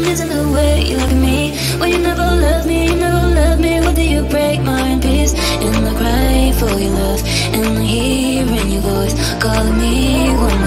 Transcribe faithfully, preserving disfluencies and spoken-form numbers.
isn't the way you look at me. When you never love me, you never love me. Whether you break my heart in peace, and I cry for your love, and I hear in your voice calling me one more